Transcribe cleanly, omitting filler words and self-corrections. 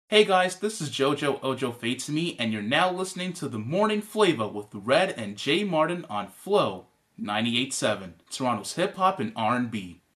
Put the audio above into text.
Hey guys, this is JoJo Ojo Fates Me, and you're now listening to the Morning Flava with Red and Jay Martin on Flow 98.7, Toronto's hip hop and R&B.